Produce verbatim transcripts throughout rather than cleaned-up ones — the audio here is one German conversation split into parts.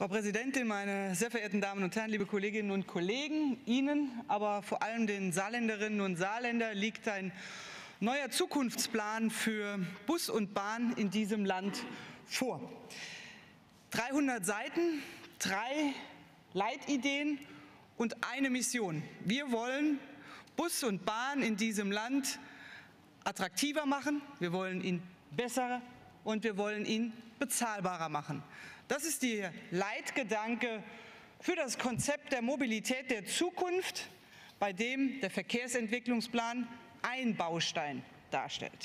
Frau Präsidentin, meine sehr verehrten Damen und Herren, liebe Kolleginnen und Kollegen, Ihnen, aber vor allem den Saarländerinnen und Saarländern liegt ein neuer Zukunftsplan für Bus und Bahn in diesem Land vor. dreihundert Seiten, drei Leitideen und eine Mission. Wir wollen Bus und Bahn in diesem Land attraktiver machen, wir wollen ihn besser und wir wollen ihn bezahlbarer machen. Das ist der Leitgedanke für das Konzept der Mobilität der Zukunft, bei dem der Verkehrsentwicklungsplan ein Baustein darstellt.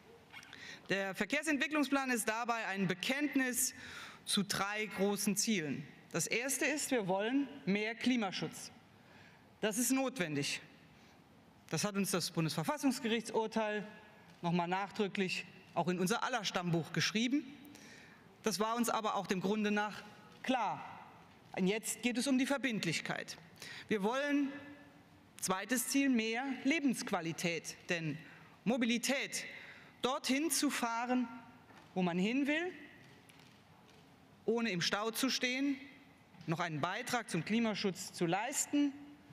Der Verkehrsentwicklungsplan ist dabei ein Bekenntnis zu drei großen Zielen. Das erste ist, wir wollen mehr Klimaschutz. Das ist notwendig. Das hat uns das Bundesverfassungsgerichtsurteil nochmal nachdrücklich auch in unser aller Stammbuch geschrieben. Das war uns aber auch dem Grunde nach klar. Und jetzt geht es um die Verbindlichkeit. Wir wollen, zweites Ziel, mehr Lebensqualität. Denn Mobilität, dorthin zu fahren, wo man hin will, ohne im Stau zu stehen, noch einen Beitrag zum Klimaschutz zu leisten,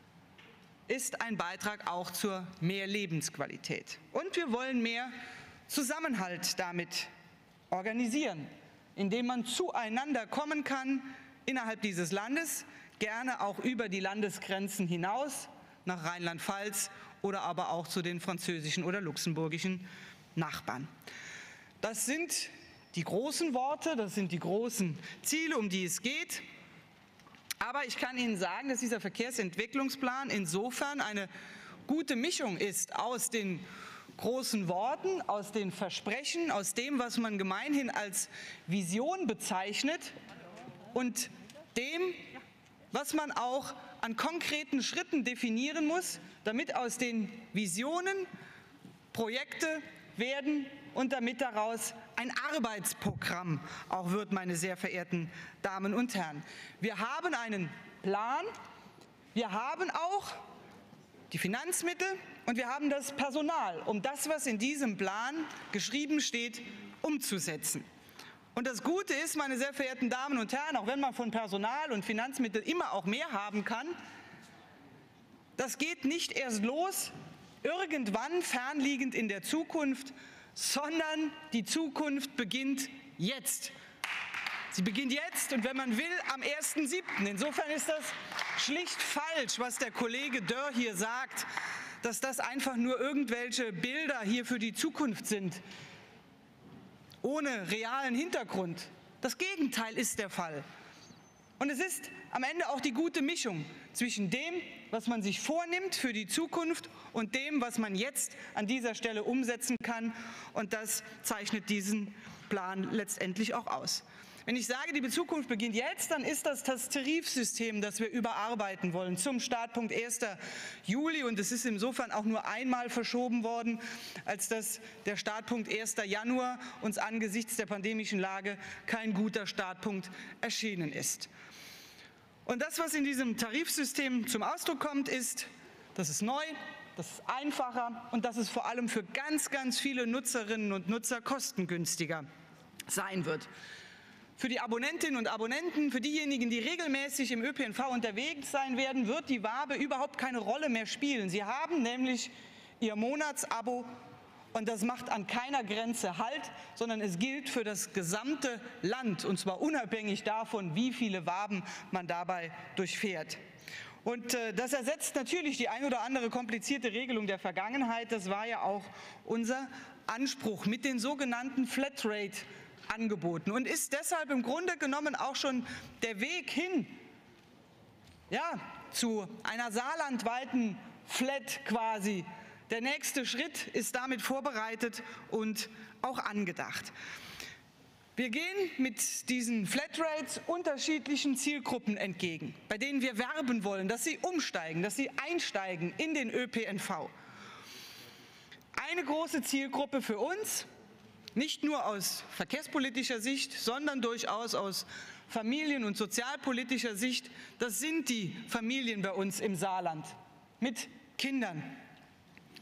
ist ein Beitrag auch zur mehr Lebensqualität. Und wir wollen mehr Zusammenhalt damit organisieren, indem man zueinander kommen kann innerhalb dieses Landes, gerne auch über die Landesgrenzen hinaus, nach Rheinland-Pfalz oder aber auch zu den französischen oder luxemburgischen Nachbarn. Das sind die großen Worte, das sind die großen Ziele, um die es geht. Aber ich kann Ihnen sagen, dass dieser Verkehrsentwicklungsplan insofern eine gute Mischung ist aus den großen Worten, aus den Versprechen, aus dem, was man gemeinhin als Vision bezeichnet und dem, was man auch an konkreten Schritten definieren muss, damit aus den Visionen Projekte werden und damit daraus ein Arbeitsprogramm auch wird, meine sehr verehrten Damen und Herren. Wir haben einen Plan, wir haben auch die Finanzmittel und wir haben das Personal, um das, was in diesem Plan geschrieben steht, umzusetzen. Und das Gute ist, meine sehr verehrten Damen und Herren, auch wenn man von Personal und Finanzmitteln immer auch mehr haben kann, das geht nicht erst los, irgendwann fernliegend in der Zukunft, sondern die Zukunft beginnt jetzt. Sie beginnt jetzt und wenn man will, am ersten siebten Insofern ist das schlicht falsch, was der Kollege Dörr hier sagt, dass das einfach nur irgendwelche Bilder hier für die Zukunft sind, ohne realen Hintergrund. Das Gegenteil ist der Fall. Und es ist am Ende auch die gute Mischung zwischen dem, was man sich vornimmt für die Zukunft und dem, was man jetzt an dieser Stelle umsetzen kann. Und das zeichnet diesen Plan letztendlich auch aus. Wenn ich sage, die Zukunft beginnt jetzt, dann ist das das Tarifsystem, das wir überarbeiten wollen, zum Startpunkt ersten Juli. Und es ist insofern auch nur einmal verschoben worden, als dass der Startpunkt ersten Januar uns angesichts der pandemischen Lage kein guter Startpunkt erschienen ist. Und das, was in diesem Tarifsystem zum Ausdruck kommt, ist, das ist neu, das ist einfacher und das ist vor allem für ganz, ganz viele Nutzerinnen und Nutzer kostengünstiger sein wird. Für die Abonnentinnen und Abonnenten, für diejenigen, die regelmäßig im Ö P N V unterwegs sein werden, wird die Wabe überhaupt keine Rolle mehr spielen. Sie haben nämlich ihr Monatsabo und das macht an keiner Grenze Halt, sondern es gilt für das gesamte Land und zwar unabhängig davon, wie viele Waben man dabei durchfährt. Und äh, das ersetzt natürlich die ein oder andere komplizierte Regelung der Vergangenheit. Das war ja auch unser Anspruch mit den sogenannten Flatrate angeboten und ist deshalb im Grunde genommen auch schon der Weg hin, ja, zu einer saarlandweiten Flat quasi. Der nächste Schritt ist damit vorbereitet und auch angedacht. Wir gehen mit diesen Flatrates unterschiedlichen Zielgruppen entgegen, bei denen wir werben wollen, dass sie umsteigen, dass sie einsteigen in den Ö P N V. Eine große Zielgruppe für uns, nicht nur aus verkehrspolitischer Sicht, sondern durchaus aus familien- und sozialpolitischer Sicht, das sind die Familien bei uns im Saarland mit Kindern.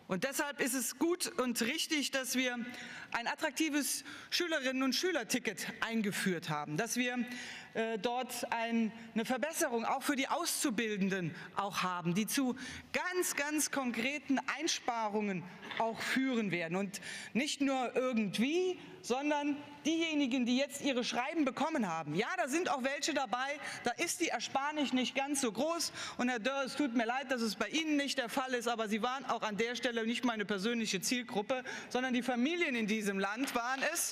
Und deshalb ist es gut und richtig, dass wir ein attraktives Schülerinnen- und Schülerticket eingeführt haben, dass wir äh, dort ein, eine Verbesserung auch für die Auszubildenden auch haben, die zu ganz, ganz konkreten Einsparungen auch führen werden. Und nicht nur irgendwie, sondern diejenigen, die jetzt ihre Schreiben bekommen haben. Ja, da sind auch welche dabei, da ist die Ersparnis nicht ganz so groß. Und Herr Dörr, es tut mir leid, dass es bei Ihnen nicht der Fall ist, aber Sie waren auch an der Stelle nicht meine persönliche Zielgruppe, sondern die Familien in diesem Land waren es.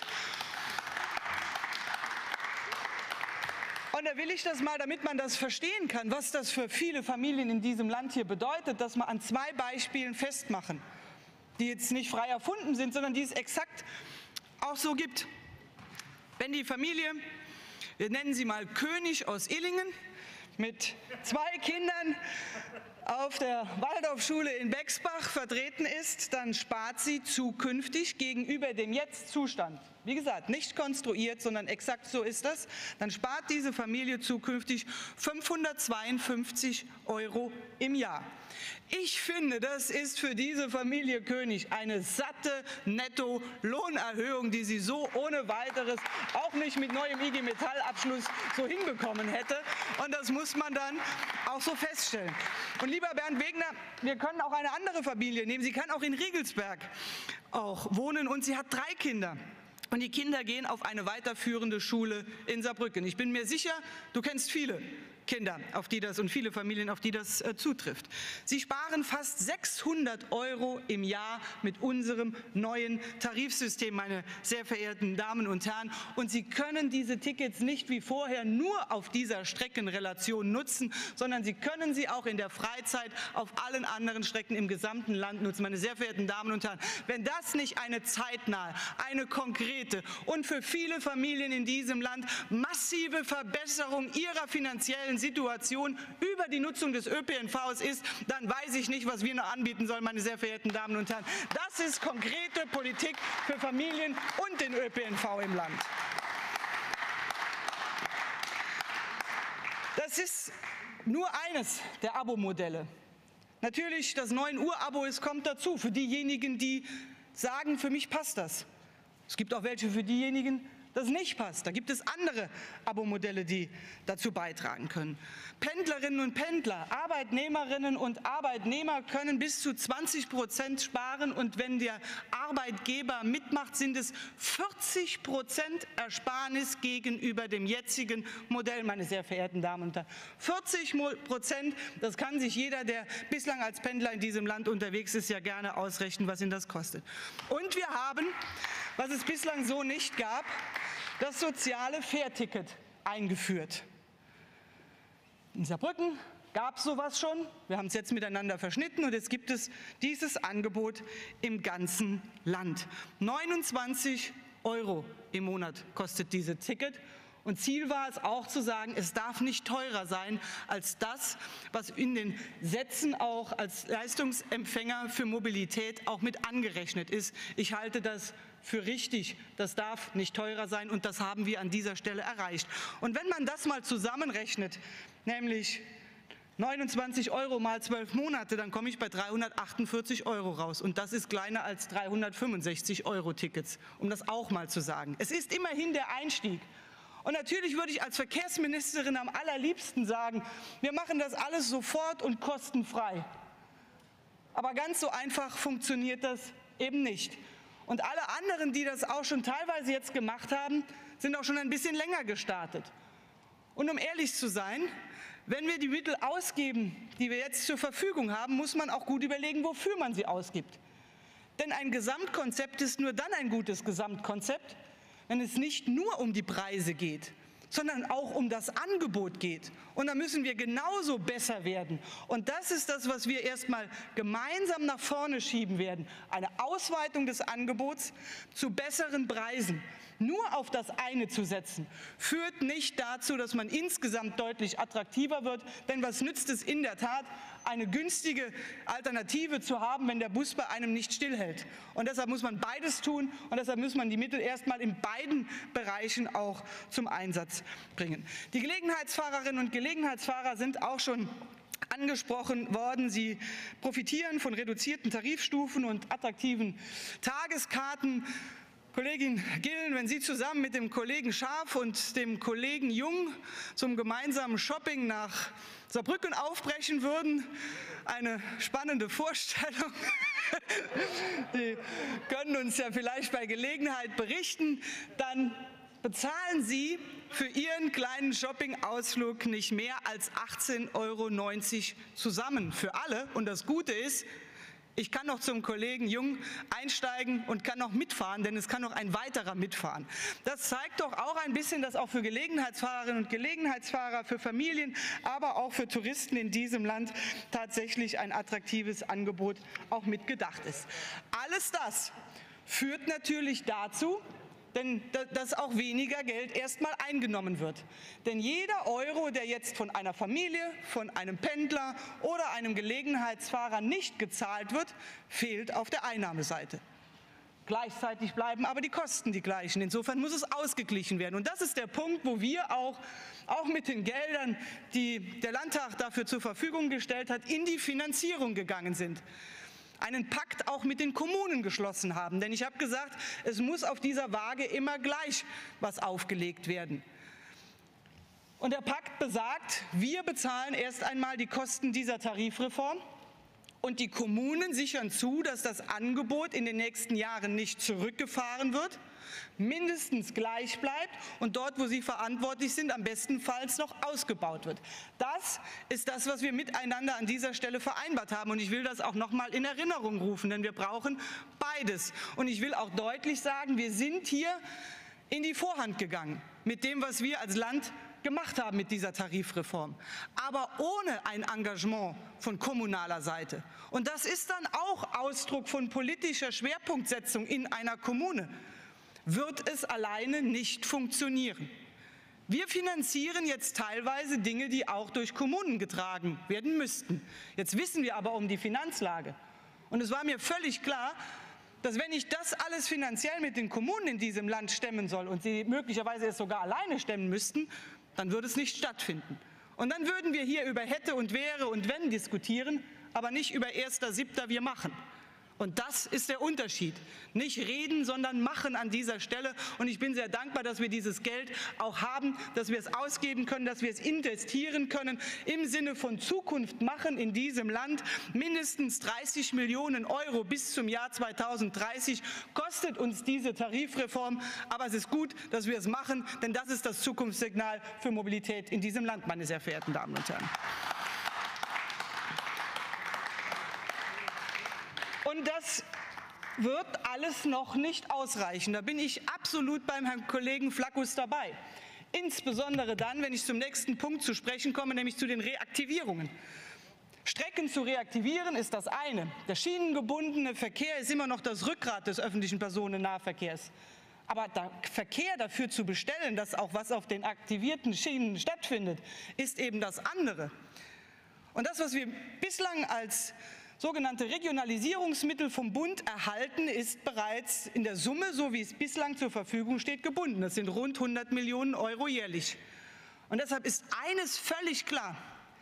Und da will ich das mal, damit man das verstehen kann, was das für viele Familien in diesem Land hier bedeutet, das mal an zwei Beispielen festmachen, die jetzt nicht frei erfunden sind, sondern die es exakt auch so gibt. Wenn die Familie, wir nennen sie mal König aus Illingen, mit zwei Kindern auf der Waldorfschule in Bexbach vertreten ist, dann spart sie zukünftig gegenüber dem Jetzt-Zustand, wie gesagt, nicht konstruiert, sondern exakt so ist das, dann spart diese Familie zukünftig fünfhundertzweiundfünfzig Euro im Jahr. Ich finde, das ist für diese Familie König eine satte Netto-Lohnerhöhung, die sie so ohne weiteres auch nicht mit neuem I G Metall-Abschluss so hinbekommen hätte. Und das muss man dann auch so feststellen. Und lieber Bernd Wegner, wir können auch eine andere Familie nehmen. Sie kann auch in Riegelsberg auch wohnen und sie hat drei Kinder. Und die Kinder gehen auf eine weiterführende Schule in Saarbrücken. Ich bin mir sicher, du kennst viele Kinder, auf die das und viele Familien, auf die das äh, zutrifft. Sie sparen fast sechshundert Euro im Jahr mit unserem neuen Tarifsystem, meine sehr verehrten Damen und Herren. Und Sie können diese Tickets nicht wie vorher nur auf dieser Streckenrelation nutzen, sondern Sie können sie auch in der Freizeit auf allen anderen Strecken im gesamten Land nutzen. Meine sehr verehrten Damen und Herren, wenn das nicht eine zeitnahe, eine konkrete und für viele Familien in diesem Land massive Verbesserung ihrer finanziellen Situation über die Nutzung des Ö P N Vs ist, dann weiß ich nicht, was wir noch anbieten sollen, meine sehr verehrten Damen und Herren. Das ist konkrete Politik für Familien und den Ö P N V im Land. Das ist nur eines der Abo-Modelle. Natürlich, das neun Uhr Abo, es kommt dazu, für diejenigen, die sagen, für mich passt das. Es gibt auch welche für diejenigen, das nicht passt. Da gibt es andere Abo-Modelle, die dazu beitragen können. Pendlerinnen und Pendler, Arbeitnehmerinnen und Arbeitnehmer können bis zu zwanzig Prozent sparen. Und wenn der Arbeitgeber mitmacht, sind es vierzig Prozent Ersparnis gegenüber dem jetzigen Modell, meine sehr verehrten Damen und Herren. vierzig Prozent, das kann sich jeder, der bislang als Pendler in diesem Land unterwegs ist, ja gerne ausrechnen, was ihn das kostet. Und wir haben, was es bislang so nicht gab, das soziale Fährticket eingeführt. In Saarbrücken gab es sowas schon. Wir haben es jetzt miteinander verschnitten und jetzt gibt es dieses Angebot im ganzen Land. neunundzwanzig Euro im Monat kostet dieses Ticket. Und Ziel war es auch zu sagen, es darf nicht teurer sein als das, was in den Sätzen auch als Leistungsempfänger für Mobilität auch mit angerechnet ist. Ich halte das für richtig. Das darf nicht teurer sein und das haben wir an dieser Stelle erreicht. Und wenn man das mal zusammenrechnet, nämlich neunundzwanzig Euro mal zwölf Monate, dann komme ich bei dreihundertachtundvierzig Euro raus. Und das ist kleiner als dreihundertfünfundsechzig Euro Tickets, um das auch mal zu sagen. Es ist immerhin der Einstieg. Und natürlich würde ich als Verkehrsministerin am allerliebsten sagen, wir machen das alles sofort und kostenfrei. Aber ganz so einfach funktioniert das eben nicht. Und alle anderen, die das auch schon teilweise jetzt gemacht haben, sind auch schon ein bisschen länger gestartet. Und um ehrlich zu sein, wenn wir die Mittel ausgeben, die wir jetzt zur Verfügung haben, muss man auch gut überlegen, wofür man sie ausgibt. Denn ein Gesamtkonzept ist nur dann ein gutes Gesamtkonzept, wenn es nicht nur um die Preise geht, sondern auch um das Angebot geht. Und da müssen wir genauso besser werden. Und das ist das, was wir erstmal gemeinsam nach vorne schieben werden. Eine Ausweitung des Angebots zu besseren Preisen. Nur auf das eine zu setzen, führt nicht dazu, dass man insgesamt deutlich attraktiver wird. Denn was nützt es in der Tat, eine günstige Alternative zu haben, wenn der Bus bei einem nicht stillhält? Und deshalb muss man beides tun und deshalb muss man die Mittel erstmal in beiden Bereichen auch zum Einsatz bringen. Die Gelegenheitsfahrerinnen und Gelegenheitsfahrer sind auch schon angesprochen worden. Sie profitieren von reduzierten Tarifstufen und attraktiven Tageskarten. Kollegin Gillen, wenn Sie zusammen mit dem Kollegen Scharf und dem Kollegen Jung zum gemeinsamen Shopping nach Saarbrücken aufbrechen würden, eine spannende Vorstellung. Sie können uns ja vielleicht bei Gelegenheit berichten, dann bezahlen Sie für Ihren kleinen Shopping-Ausflug nicht mehr als achtzehn Euro neunzig zusammen für alle. Und das Gute ist, ich kann noch zum Kollegen Jung einsteigen und kann noch mitfahren, denn es kann noch ein weiterer mitfahren. Das zeigt doch auch ein bisschen, dass auch für Gelegenheitsfahrerinnen und Gelegenheitsfahrer, für Familien, aber auch für Touristen in diesem Land tatsächlich ein attraktives Angebot auch mitgedacht ist. Alles das führt natürlich dazu, denn dass auch weniger Geld erstmal eingenommen wird. Denn jeder Euro, der jetzt von einer Familie, von einem Pendler oder einem Gelegenheitsfahrer nicht gezahlt wird, fehlt auf der Einnahmeseite. Gleichzeitig bleiben aber die Kosten die gleichen. Insofern muss es ausgeglichen werden. Und das ist der Punkt, wo wir auch, auch mit den Geldern, die der Landtag dafür zur Verfügung gestellt hat, in die Finanzierung gegangen sind. Einen Pakt auch mit den Kommunen geschlossen haben. Denn ich habe gesagt, es muss auf dieser Waage immer gleich was aufgelegt werden. Und der Pakt besagt, wir bezahlen erst einmal die Kosten dieser Tarifreform und die Kommunen sichern zu, dass das Angebot in den nächsten Jahren nicht zurückgefahren wird, mindestens gleich bleibt und dort, wo sie verantwortlich sind, am bestenfalls noch ausgebaut wird. Das ist das, was wir miteinander an dieser Stelle vereinbart haben. Und ich will das auch noch mal in Erinnerung rufen, denn wir brauchen beides. Und ich will auch deutlich sagen, wir sind hier in die Vorhand gegangen mit dem, was wir als Land gemacht haben mit dieser Tarifreform, aber ohne ein Engagement von kommunaler Seite. Und das ist dann auch Ausdruck von politischer Schwerpunktsetzung in einer Kommune. Wird es alleine nicht funktionieren. Wir finanzieren jetzt teilweise Dinge, die auch durch Kommunen getragen werden müssten. Jetzt wissen wir aber um die Finanzlage. Und es war mir völlig klar, dass wenn ich das alles finanziell mit den Kommunen in diesem Land stemmen soll und sie möglicherweise es sogar alleine stemmen müssten, dann würde es nicht stattfinden. Und dann würden wir hier über hätte und wäre und wenn diskutieren, aber nicht über erster siebter wir machen. Und das ist der Unterschied. Nicht reden, sondern machen an dieser Stelle. Und ich bin sehr dankbar, dass wir dieses Geld auch haben, dass wir es ausgeben können, dass wir es investieren können im Sinne von Zukunft machen in diesem Land. Mindestens dreißig Millionen Euro bis zum Jahr zweitausenddreißig kostet uns diese Tarifreform. Aber es ist gut, dass wir es machen, denn das ist das Zukunftssignal für Mobilität in diesem Land, meine sehr verehrten Damen und Herren. Und das wird alles noch nicht ausreichen. Da bin ich absolut beim Herrn Kollegen Flaccus dabei. Insbesondere dann, wenn ich zum nächsten Punkt zu sprechen komme, nämlich zu den Reaktivierungen. Strecken zu reaktivieren ist das eine. Der schienengebundene Verkehr ist immer noch das Rückgrat des öffentlichen Personennahverkehrs. Aber der Verkehr dafür zu bestellen, dass auch was auf den aktivierten Schienen stattfindet, ist eben das andere. Und das, was wir bislang als sogenannte Regionalisierungsmittel vom Bund erhalten, ist bereits in der Summe, so wie es bislang zur Verfügung steht, gebunden. Das sind rund hundert Millionen Euro jährlich. Und deshalb ist eines völlig klar.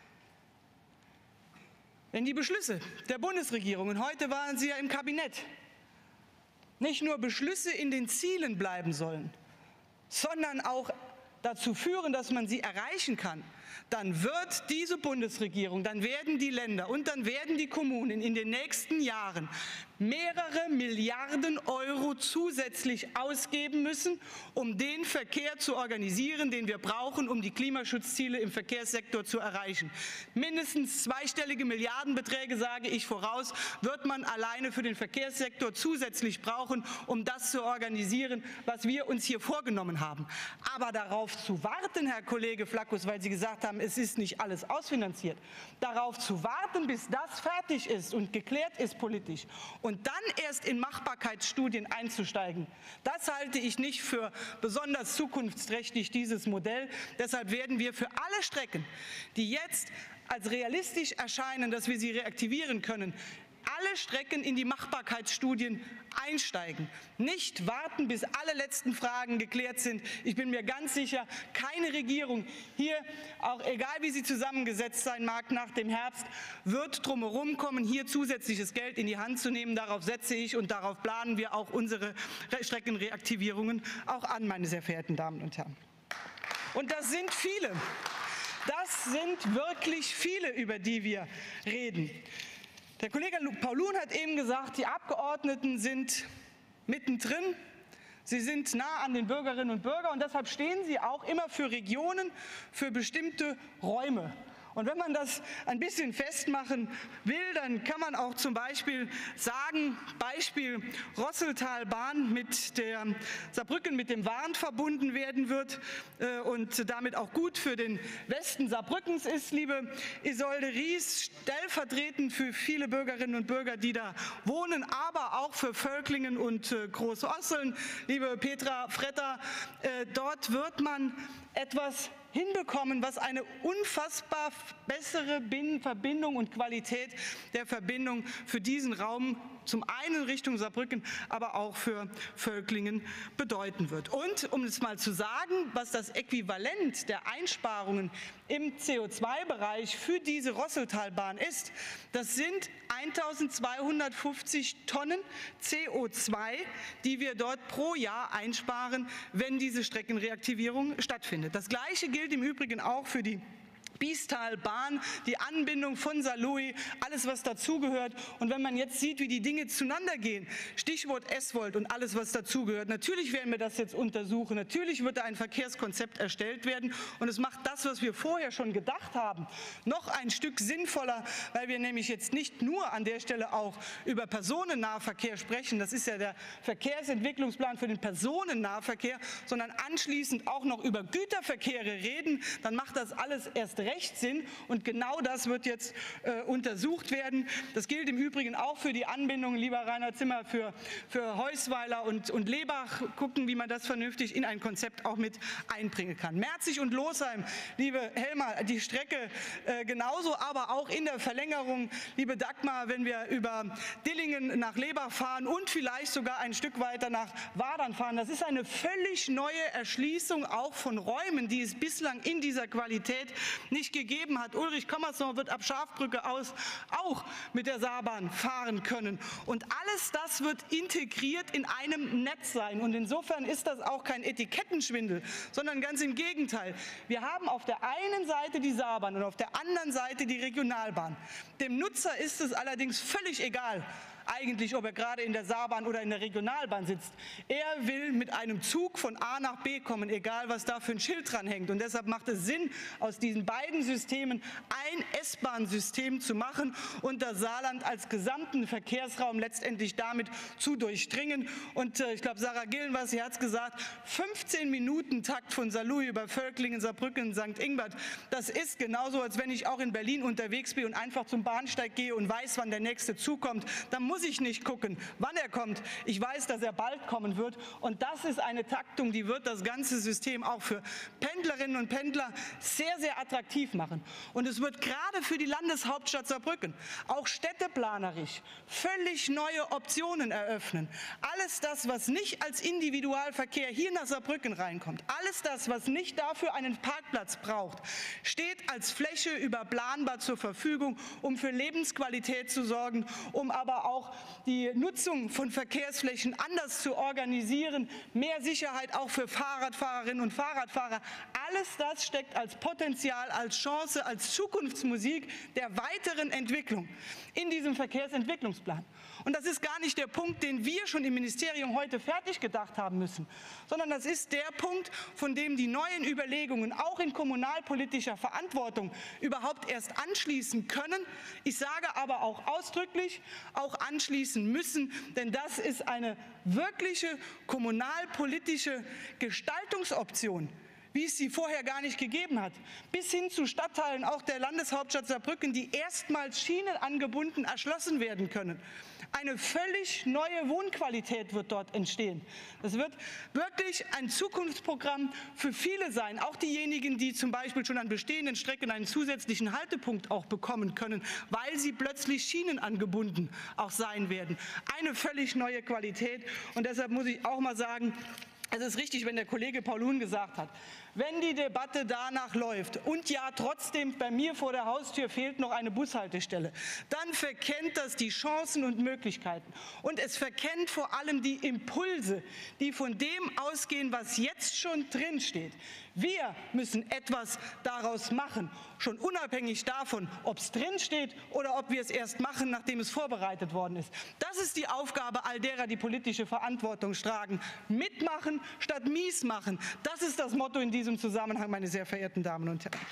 Wenn die Beschlüsse der Bundesregierung, und heute waren sie ja im Kabinett, nicht nur Beschlüsse in den Zielen bleiben sollen, sondern auch dazu führen, dass man sie erreichen kann, dann wird diese Bundesregierung, dann werden die Länder und dann werden die Kommunen in den nächsten Jahren mehrere Milliarden Euro zusätzlich ausgeben müssen, um den Verkehr zu organisieren, den wir brauchen, um die Klimaschutzziele im Verkehrssektor zu erreichen. Mindestens zweistellige Milliardenbeträge, sage ich voraus, wird man alleine für den Verkehrssektor zusätzlich brauchen, um das zu organisieren, was wir uns hier vorgenommen haben. Aber darauf zu warten, Herr Kollege Flaccus, weil Sie gesagt haben, es ist nicht alles ausfinanziert, darauf zu warten, bis das fertig ist und geklärt ist politisch und dann erst in Machbarkeitsstudien einzusteigen, das halte ich nicht für besonders zukunftsträchtig, dieses Modell. Deshalb werden wir für alle Strecken, die jetzt als realistisch erscheinen, dass wir sie reaktivieren können, alle Strecken in die Machbarkeitsstudien einsteigen. Nicht warten, bis alle letzten Fragen geklärt sind. Ich bin mir ganz sicher, keine Regierung hier, auch egal wie sie zusammengesetzt sein mag nach dem Herbst, wird drumherum kommen, hier zusätzliches Geld in die Hand zu nehmen. Darauf setze ich und darauf planen wir auch unsere Streckenreaktivierungen auch an, meine sehr verehrten Damen und Herren. Und das sind viele. Das sind wirklich viele, über die wir reden. Der Kollege Paulun hat eben gesagt, die Abgeordneten sind mittendrin. Sie sind nah an den Bürgerinnen und Bürgern und deshalb stehen sie auch immer für Regionen, für bestimmte Räume. Und wenn man das ein bisschen festmachen will, dann kann man auch zum Beispiel sagen, Beispiel Rosseltalbahn mit der Saarbrücken mit dem Warnt verbunden werden wird äh, und damit auch gut für den Westen Saarbrückens ist, liebe Isolde Ries, stellvertretend für viele Bürgerinnen und Bürger, die da wohnen, aber auch für Völklingen und äh, Großosseln, liebe Petra Fretter, äh, dort wird man etwas hinbekommen, was eine unfassbar bessere Verbindung und Qualität der Verbindung für diesen Raum zum einen Richtung Saarbrücken, aber auch für Völklingen bedeuten wird. Und um es mal zu sagen, was das Äquivalent der Einsparungen im C O zwei Bereich für diese Rosseltalbahn ist, das sind eintausendzweihundertfünfzig Tonnen C O zwei, die wir dort pro Jahr einsparen, wenn diese Streckenreaktivierung stattfindet. Das Gleiche gilt im Übrigen auch für die Biestalbahn, die Anbindung von Saarlouis, alles was dazugehört. Und wenn man jetzt sieht, wie die Dinge zueinander gehen, Stichwort Eswold und alles was dazugehört, natürlich werden wir das jetzt untersuchen, natürlich wird da ein Verkehrskonzept erstellt werden und es macht das, was wir vorher schon gedacht haben, noch ein Stück sinnvoller, weil wir nämlich jetzt nicht nur an der Stelle auch über Personennahverkehr sprechen, das ist ja der Verkehrsentwicklungsplan für den Personennahverkehr, sondern anschließend auch noch über Güterverkehre reden, dann macht das alles erst recht Sinn und genau das wird jetzt äh, untersucht werden. Das gilt im Übrigen auch für die Anbindung, lieber Rainer Zimmer, für, für Heusweiler und, und Lebach. Gucken, wie man das vernünftig in ein Konzept auch mit einbringen kann. Merzig und Losheim, liebe Helma, die Strecke äh, genauso, aber auch in der Verlängerung, liebe Dagmar, wenn wir über Dillingen nach Lebach fahren und vielleicht sogar ein Stück weiter nach Wadern fahren. Das ist eine völlig neue Erschließung auch von Räumen, die es bislang in dieser Qualität nicht gegeben hat. Ulrich Kommersson wird ab Schafbrücke aus auch mit der Saarbahn fahren können. Und alles das wird integriert in einem Netz sein. Und insofern ist das auch kein Etikettenschwindel, sondern ganz im Gegenteil. Wir haben auf der einen Seite die Saarbahn und auf der anderen Seite die Regionalbahn. Dem Nutzer ist es allerdings völlig egal, eigentlich, ob er gerade in der Saarbahn oder in der Regionalbahn sitzt. Er will mit einem Zug von A nach B kommen, egal was da für ein Schild dran hängt. Und deshalb macht es Sinn, aus diesen beiden Systemen ein S-Bahn-System zu machen und das Saarland als gesamten Verkehrsraum letztendlich damit zu durchdringen. Und äh, ich glaube, Sarah Gillenwas, sie hat es gesagt, fünfzehn Minuten Takt von Saarlouis über Völklingen, Saarbrücken, Sankt Ingbert. Das ist genauso, als wenn ich auch in Berlin unterwegs bin und einfach zum Bahnsteig gehe und weiß, wann der nächste Zug kommt. Dann muss ich nicht gucken, wann er kommt. Ich weiß, dass er bald kommen wird. Und das ist eine Taktung, die wird das ganze System auch für Pendlerinnen und Pendler sehr, sehr attraktiv machen. Und es wird gerade für die Landeshauptstadt Saarbrücken auch städteplanerisch völlig neue Optionen eröffnen. Alles das, was nicht als Individualverkehr hier nach Saarbrücken reinkommt, alles das, was nicht dafür einen Parkplatz braucht, steht als Fläche überplanbar zur Verfügung, um für Lebensqualität zu sorgen, um aber auch die Nutzung von Verkehrsflächen anders zu organisieren, mehr Sicherheit auch für Fahrradfahrerinnen und Fahrradfahrer. Alles das steckt als Potenzial, als Chance, als Zukunftsmusik der weiteren Entwicklung in diesem Verkehrsentwicklungsplan. Und das ist gar nicht der Punkt, den wir schon im Ministerium heute fertig gedacht haben müssen, sondern das ist der Punkt, von dem die neuen Überlegungen auch in kommunalpolitischer Verantwortung überhaupt erst anschließen können. Ich sage aber auch ausdrücklich, auch anschließen müssen, denn das ist eine wirkliche kommunalpolitische Gestaltungsoption, wie es sie vorher gar nicht gegeben hat, bis hin zu Stadtteilen auch der Landeshauptstadt Saarbrücken, die erstmals schienenangebunden erschlossen werden können. Eine völlig neue Wohnqualität wird dort entstehen. Das wird wirklich ein Zukunftsprogramm für viele sein, auch diejenigen, die zum Beispiel schon an bestehenden Strecken einen zusätzlichen Haltepunkt auch bekommen können, weil sie plötzlich schienenangebunden auch sein werden. Eine völlig neue Qualität, und deshalb muss ich auch mal sagen, es ist richtig, wenn der Kollege Paulun gesagt hat, wenn die Debatte danach läuft und ja trotzdem bei mir vor der Haustür fehlt noch eine Bushaltestelle, dann verkennt das die Chancen und Möglichkeiten. Und es verkennt vor allem die Impulse, die von dem ausgehen, was jetzt schon drinsteht. Wir müssen etwas daraus machen, schon unabhängig davon, ob es drinsteht oder ob wir es erst machen, nachdem es vorbereitet worden ist. Das ist die Aufgabe all derer, die politische Verantwortung tragen. Mitmachen statt mies machen. Das ist das Motto in diesem Zusammenhang, meine sehr verehrten Damen und Herren.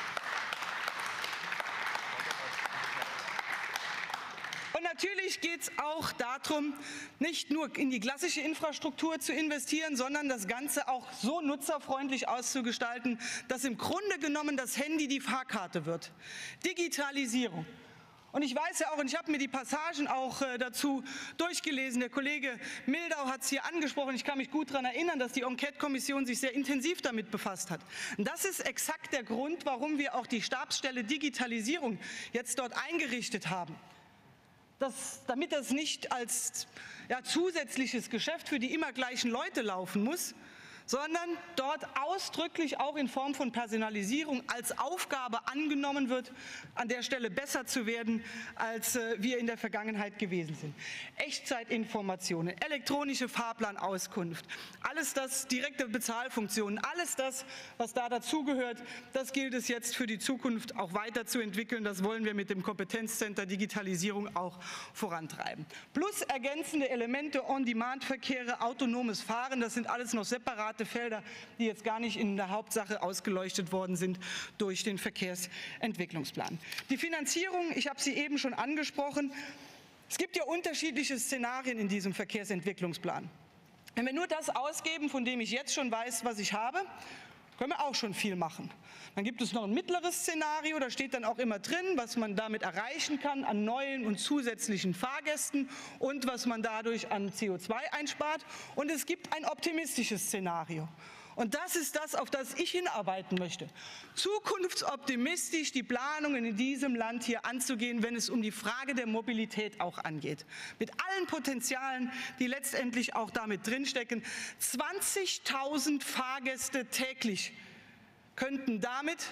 Und natürlich geht es auch darum, nicht nur in die klassische Infrastruktur zu investieren, sondern das Ganze auch so nutzerfreundlich auszugestalten, dass im Grunde genommen das Handy die Fahrkarte wird. Digitalisierung. Und ich weiß ja auch, und ich habe mir die Passagen auch äh, dazu durchgelesen, der Kollege Mildau hat es hier angesprochen, ich kann mich gut daran erinnern, dass die Enquete-Kommission sich sehr intensiv damit befasst hat. Und das ist exakt der Grund, warum wir auch die Stabsstelle Digitalisierung jetzt dort eingerichtet haben. Das, damit das nicht als ja, zusätzliches Geschäft für die immer gleichen Leute laufen muss, sondern dort ausdrücklich auch in Form von Personalisierung als Aufgabe angenommen wird, an der Stelle besser zu werden, als äh, wir in der Vergangenheit gewesen sind. Echtzeitinformationen, elektronische Fahrplanauskunft, alles das, direkte Bezahlfunktionen, alles das, was da dazugehört, das gilt es jetzt für die Zukunft auch weiterzuentwickeln. Das wollen wir mit dem Kompetenzcenter Digitalisierung auch vorantreiben. Plus ergänzende Elemente, On-Demand-Verkehre, autonomes Fahren, das sind alles noch separate Felder, die jetzt gar nicht in der Hauptsache ausgeleuchtet worden sind durch den Verkehrsentwicklungsplan. Die Finanzierung, ich habe sie eben schon angesprochen. Es gibt ja unterschiedliche Szenarien in diesem Verkehrsentwicklungsplan. Wenn wir nur das ausgeben, von dem ich jetzt schon weiß, was ich habe, können wir auch schon viel machen. Dann gibt es noch ein mittleres Szenario, da steht dann auch immer drin, was man damit erreichen kann an neuen und zusätzlichen Fahrgästen und was man dadurch an C O zwei einspart. Und es gibt ein optimistisches Szenario. Und das ist das, auf das ich hinarbeiten möchte. Zukunftsoptimistisch die Planungen in diesem Land hier anzugehen, wenn es um die Frage der Mobilität auch angeht. Mit allen Potenzialen, die letztendlich auch damit drinstecken. zwanzigtausend Fahrgäste täglich könnten damit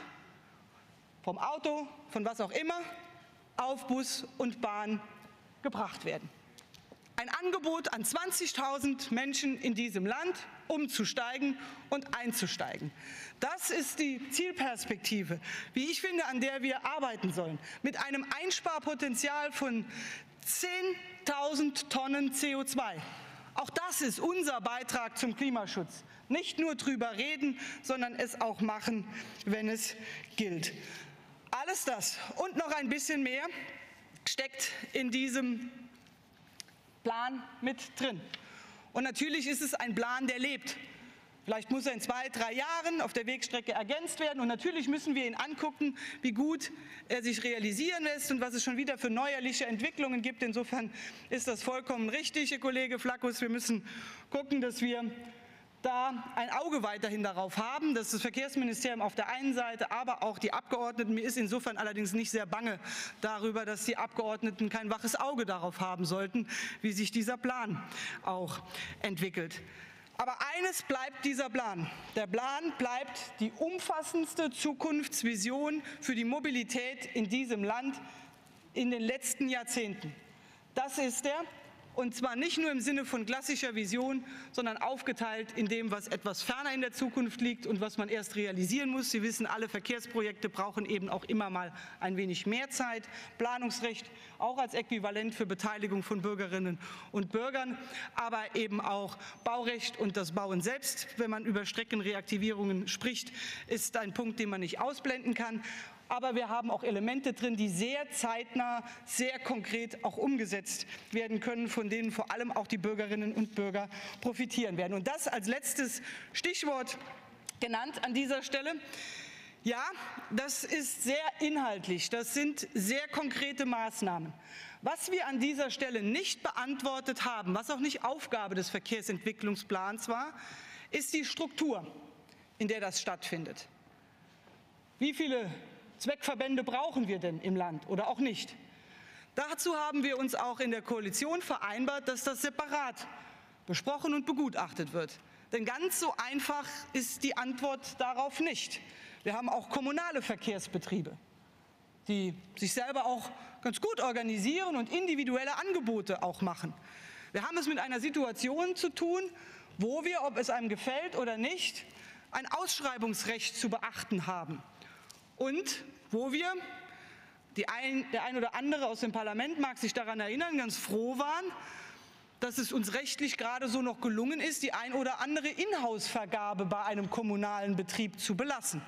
vom Auto, von was auch immer, auf Bus und Bahn gebracht werden. Ein Angebot an zwanzigtausend Menschen in diesem Land, umzusteigen und einzusteigen. Das ist die Zielperspektive, wie ich finde, an der wir arbeiten sollen. Mit einem Einsparpotenzial von zehntausend Tonnen C O zwei. Auch das ist unser Beitrag zum Klimaschutz. Nicht nur drüber reden, sondern es auch machen, wenn es gilt. Alles das und noch ein bisschen mehr steckt in diesem Plan mit drin. Und natürlich ist es ein Plan, der lebt. Vielleicht muss er in zwei, drei Jahren auf der Wegstrecke ergänzt werden. Und natürlich müssen wir ihn angucken, wie gut er sich realisieren lässt und was es schon wieder für neuerliche Entwicklungen gibt. Insofern ist das vollkommen richtig, Herr Kollege Flackus. Wir müssen gucken, dass wir da ein Auge weiterhin darauf haben, dass das Verkehrsministerium auf der einen Seite, aber auch die Abgeordneten, mir ist insofern allerdings nicht sehr bange darüber, dass die Abgeordneten kein waches Auge darauf haben sollten, wie sich dieser Plan auch entwickelt. Aber eines bleibt dieser Plan. Der Plan bleibt die umfassendste Zukunftsvision für die Mobilität in diesem Land in den letzten Jahrzehnten. Das ist er. Und zwar nicht nur im Sinne von klassischer Vision, sondern aufgeteilt in dem, was etwas ferner in der Zukunft liegt und was man erst realisieren muss. Sie wissen, alle Verkehrsprojekte brauchen eben auch immer mal ein wenig mehr Zeit. Planungsrecht auch als Äquivalent für Beteiligung von Bürgerinnen und Bürgern, aber eben auch Baurecht und das Bauen selbst, wenn man über Streckenreaktivierungen spricht, ist ein Punkt, den man nicht ausblenden kann. Aber wir haben auch Elemente drin, die sehr zeitnah, sehr konkret auch umgesetzt werden können, von denen vor allem auch die Bürgerinnen und Bürger profitieren werden. Und das als letztes Stichwort genannt an dieser Stelle. Ja, das ist sehr inhaltlich, das sind sehr konkrete Maßnahmen. Was wir an dieser Stelle nicht beantwortet haben, was auch nicht Aufgabe des Verkehrsentwicklungsplans war, ist die Struktur, in der das stattfindet. Wie viele Zweckverbände brauchen wir denn im Land oder auch nicht? Dazu haben wir uns auch in der Koalition vereinbart, dass das separat besprochen und begutachtet wird. Denn ganz so einfach ist die Antwort darauf nicht. Wir haben auch kommunale Verkehrsbetriebe, die sich selber auch ganz gut organisieren und individuelle Angebote auch machen. Wir haben es mit einer Situation zu tun, wo wir, ob es einem gefällt oder nicht, ein Ausschreibungsrecht zu beachten haben und wo wir, die ein, der ein oder andere aus dem Parlament mag sich daran erinnern, ganz froh waren, dass es uns rechtlich gerade so noch gelungen ist, die ein oder andere Inhouse-Vergabe bei einem kommunalen Betrieb zu belassen.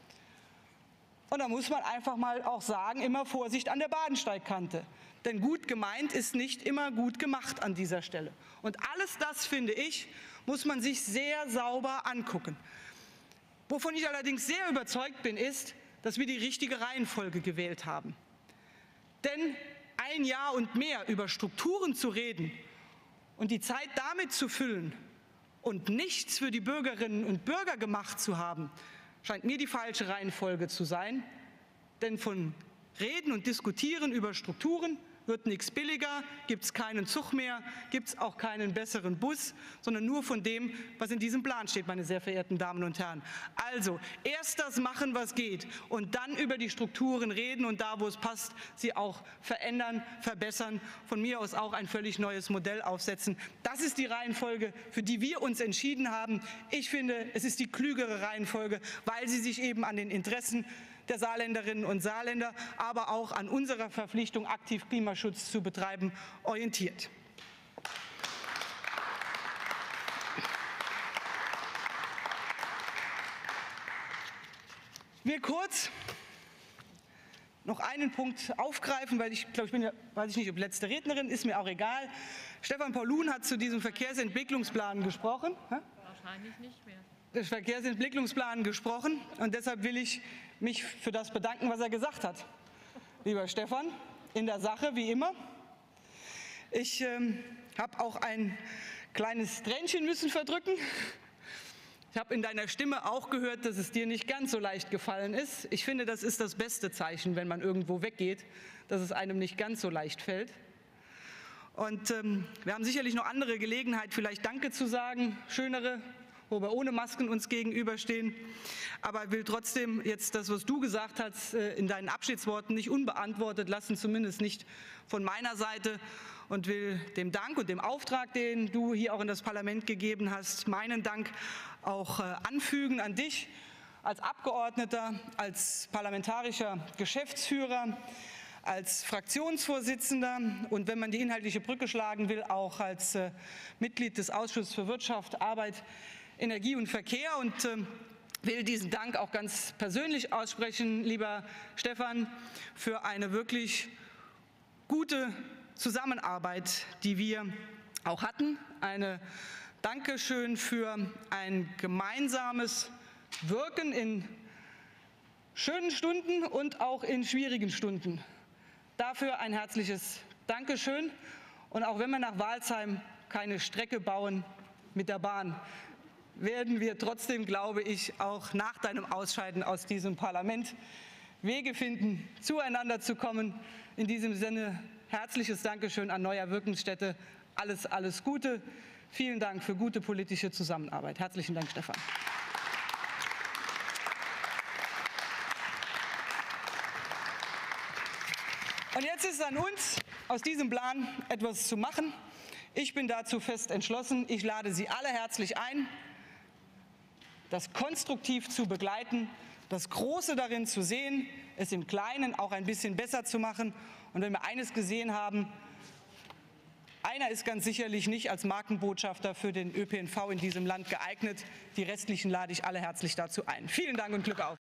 Und da muss man einfach mal auch sagen, immer Vorsicht an der Bahnsteigkante. Denn gut gemeint ist nicht immer gut gemacht an dieser Stelle. Und alles das, finde ich, muss man sich sehr sauber angucken. Wovon ich allerdings sehr überzeugt bin, ist, dass wir die richtige Reihenfolge gewählt haben. Denn ein Jahr und mehr über Strukturen zu reden und die Zeit damit zu füllen und nichts für die Bürgerinnen und Bürger gemacht zu haben, scheint mir die falsche Reihenfolge zu sein. Denn von Reden und Diskutieren über Strukturen wird nichts billiger, gibt es keinen Zug mehr, gibt es auch keinen besseren Bus, sondern nur von dem, was in diesem Plan steht, meine sehr verehrten Damen und Herren. Also erst das machen, was geht, und dann über die Strukturen reden und da, wo es passt, sie auch verändern, verbessern, von mir aus auch ein völlig neues Modell aufsetzen. Das ist die Reihenfolge, für die wir uns entschieden haben. Ich finde, es ist die klügere Reihenfolge, weil sie sich eben an den Interessen der Saarländerinnen und Saarländer, aber auch an unserer Verpflichtung, aktiv Klimaschutz zu betreiben, orientiert. Ich will kurz noch einen Punkt aufgreifen, weil ich glaube, ich bin ja, weiß ich nicht, ob letzte Rednerin, ist mir auch egal. Stefan Paulun hat zu diesem Verkehrsentwicklungsplan gesprochen. Wahrscheinlich nicht mehr. Des Verkehrsentwicklungsplan gesprochen, und deshalb will ich mich für das bedanken, was er gesagt hat. Lieber Stefan, in der Sache wie immer. Ich ähm, habe auch ein kleines Tränchen müssen verdrücken. Ich habe in deiner Stimme auch gehört, dass es dir nicht ganz so leicht gefallen ist. Ich finde, das ist das beste Zeichen, wenn man irgendwo weggeht, dass es einem nicht ganz so leicht fällt. Und ähm, wir haben sicherlich noch andere Gelegenheit, vielleicht Danke zu sagen, schönere, wo wir ohne Masken uns gegenüberstehen. Aber ich will trotzdem jetzt das, was du gesagt hast, in deinen Abschiedsworten nicht unbeantwortet lassen, zumindest nicht von meiner Seite, und will dem Dank und dem Auftrag, den du hier auch in das Parlament gegeben hast, meinen Dank auch anfügen an dich als Abgeordneter, als parlamentarischer Geschäftsführer, als Fraktionsvorsitzender und, wenn man die inhaltliche Brücke schlagen will, auch als äh, Mitglied des Ausschusses für Wirtschaft, Arbeit, Energie und Verkehr, und äh, will diesen Dank auch ganz persönlich aussprechen, lieber Stefan, für eine wirklich gute Zusammenarbeit, die wir auch hatten. Eine Dankeschön für ein gemeinsames Wirken in schönen Stunden und auch in schwierigen Stunden. Dafür ein herzliches Dankeschön. Und auch wenn wir nach Walsheim keine Strecke bauen mit der Bahn, werden wir trotzdem, glaube ich, auch nach deinem Ausscheiden aus diesem Parlament Wege finden, zueinander zu kommen. In diesem Sinne herzliches Dankeschön an Neuer Wirkungsstätte. Alles, alles Gute. Vielen Dank für gute politische Zusammenarbeit. Herzlichen Dank, Stefan. Und jetzt ist es an uns, aus diesem Plan etwas zu machen. Ich bin dazu fest entschlossen. Ich lade Sie alle herzlich ein, das konstruktiv zu begleiten, das Große darin zu sehen, es im Kleinen auch ein bisschen besser zu machen. Und wenn wir eines gesehen haben, einer ist ganz sicherlich nicht als Markenbotschafter für den Ö P N V in diesem Land geeignet. Die restlichen lade ich alle herzlich dazu ein. Vielen Dank und Glück auf.